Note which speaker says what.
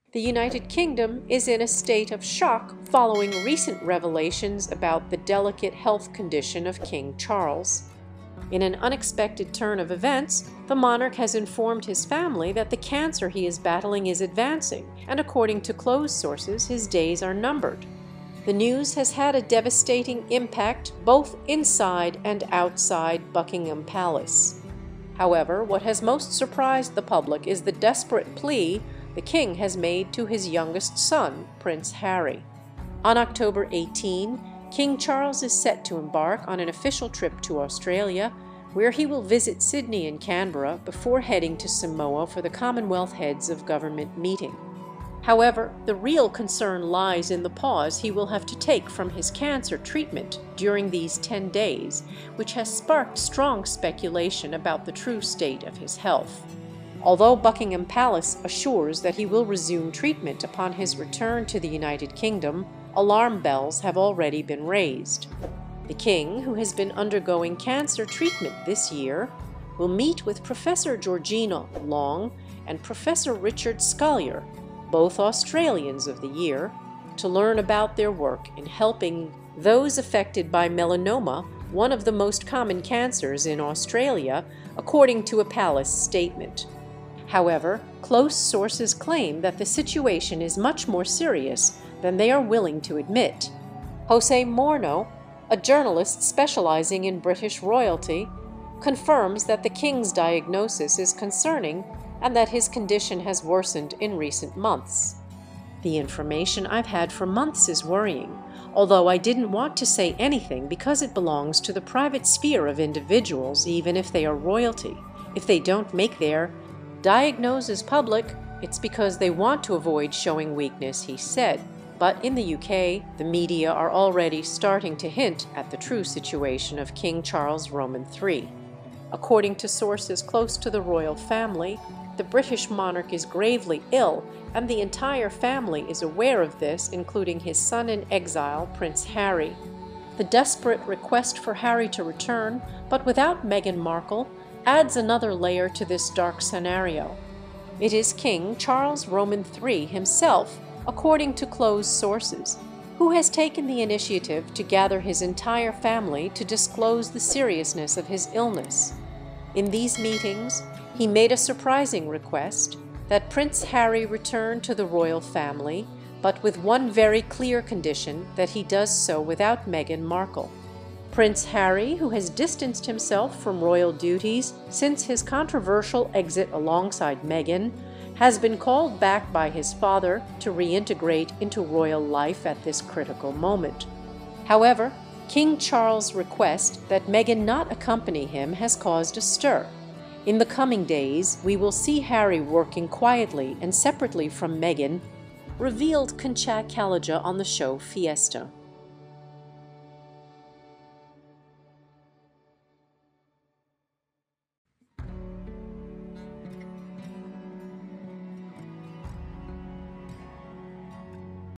Speaker 1: The United Kingdom is in a state of shock following recent revelations about the delicate health condition of King Charles. In an unexpected turn of events, the monarch has informed his family that the cancer he is battling is advancing, and according to close sources, his days are numbered. The news has had a devastating impact both inside and outside Buckingham Palace. However, what has most surprised the public is the desperate plea the king has made to his youngest son, Prince Harry. On October 18, King Charles is set to embark on an official trip to Australia, where he will visit Sydney and Canberra before heading to Samoa for the Commonwealth Heads of Government meeting. However, the real concern lies in the pause he will have to take from his cancer treatment during these 10 days, which has sparked strong speculation about the true state of his health. Although Buckingham Palace assures that he will resume treatment upon his return to the United Kingdom, alarm bells have already been raised. The king, who has been undergoing cancer treatment this year, will meet with Professor Georgina Long and Professor Richard Scolyer, both Australians of the Year, to learn about their work in helping those affected by melanoma, one of the most common cancers in Australia, according to a palace statement. However, close sources claim that the situation is much more serious than they are willing to admit. Jose Morno, a journalist specializing in British royalty, confirms that the king's diagnosis is concerning and that his condition has worsened in recent months. The information I've had for months is worrying, although I didn't want to say anything because it belongs to the private sphere of individuals, even if they are royalty. If they don't make their diagnosis public, it's because they want to avoid showing weakness, he said. But in the UK, the media are already starting to hint at the true situation of King Charles Roman III. According to sources close to the royal family, the British monarch is gravely ill, and the entire family is aware of this, including his son in exile, Prince Harry. The desperate request for Harry to return, but without Meghan Markle, adds another layer to this dark scenario. It is King Charles Roman III himself, according to close sources, who has taken the initiative to gather his entire family to disclose the seriousness of his illness. In these meetings, he made a surprising request that Prince Harry return to the royal family, but with one very clear condition, that he does so without Meghan Markle. Prince Harry, who has distanced himself from royal duties since his controversial exit alongside Meghan, has been called back by his father to reintegrate into royal life at this critical moment. However, King Charles' request that Meghan not accompany him has caused a stir. In the coming days, we will see Harry working quietly and separately from Meghan, revealed Concha Kalaja on the show Fiesta.